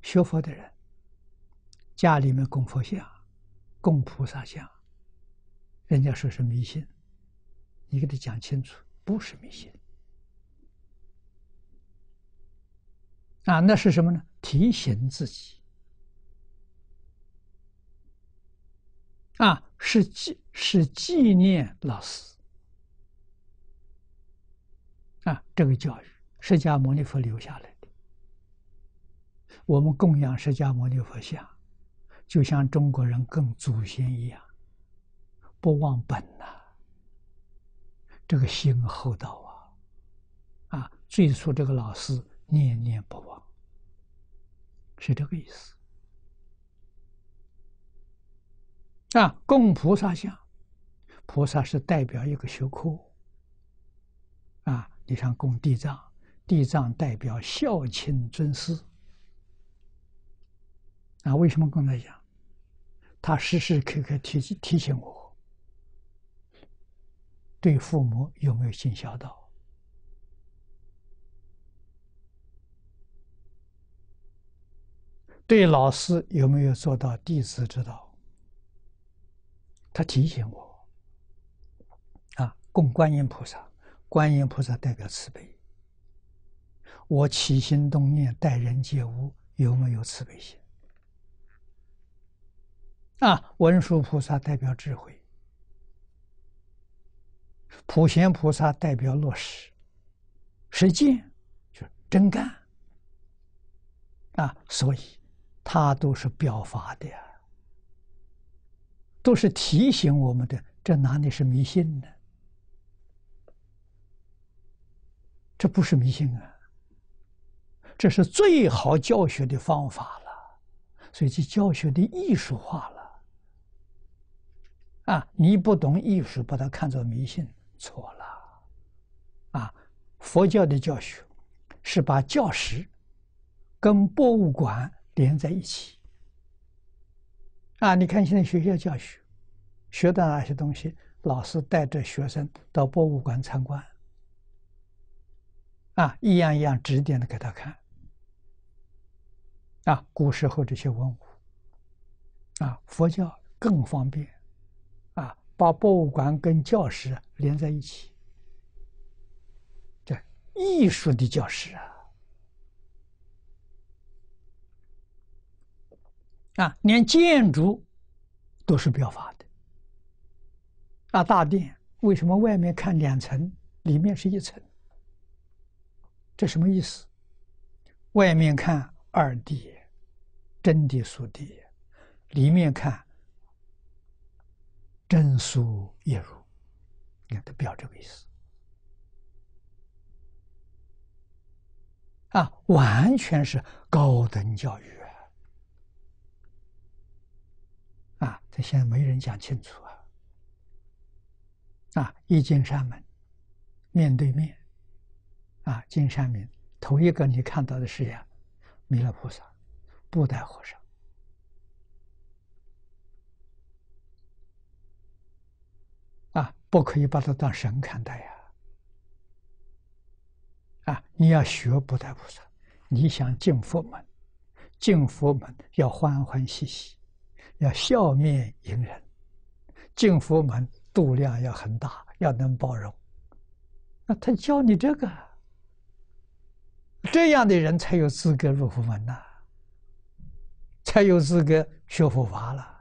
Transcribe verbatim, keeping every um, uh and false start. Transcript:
学佛的人，家里面供佛像、供菩萨像，人家说是迷信，你给他讲清楚，不是迷信啊，那是什么呢？提醒自己啊，是纪是纪念老师啊，这个教育释迦牟尼佛留下来的。我们供养释迦牟尼佛像，就像中国人供祖先一样，不忘本呐、啊，这个心厚道啊，啊，最初这个老师念念不忘，是这个意思啊。供菩萨像，菩萨是代表一个学科啊，你像供地藏，地藏代表孝亲尊师啊。为什么供他讲？他时时刻刻提提醒我，对父母有没有尽孝道？对老师有没有做到弟子之道？他提醒我啊。供观音菩萨，观音菩萨代表慈悲，我起心动念待人接物有没有慈悲心？啊，文殊菩萨代表智慧，普贤菩萨代表落实实践，就是真干啊。所以他都是表法的呀，都是提醒我们的，这哪里是迷信呢？这不是迷信啊，这是最好教学的方法了，所以这教学的艺术化了啊！你不懂艺术，把它看作迷信，错了啊！佛教的教学是把教室跟博物馆连在一起啊！你看现在学校教学学到哪些东西，老师带着学生到博物馆参观啊，一样一样指点的给他看啊，古时候这些文物啊，佛教更方便啊，把博物馆跟教室连在一起，这艺术的教室啊啊，连建筑都是表法的啊。大殿为什么外面看两层，里面是一层？这什么意思？外面看二谛真谛俗谛，里面看真俗一如，你看它表这个意思啊，完全是高等教育啊！啊，这现在没人讲清楚啊！啊，一进山门，面对面。啊，金山明头一个你看到的是呀，弥勒菩萨、布袋和尚啊，不可以把它当神看待呀！啊，你要学布袋菩萨，你想进佛门，进佛门要欢欢喜喜，要笑面迎人，进佛门度量要很大，要能包容。那他教你这个。这样的人才有资格入佛门呐、啊，才有资格学佛法了。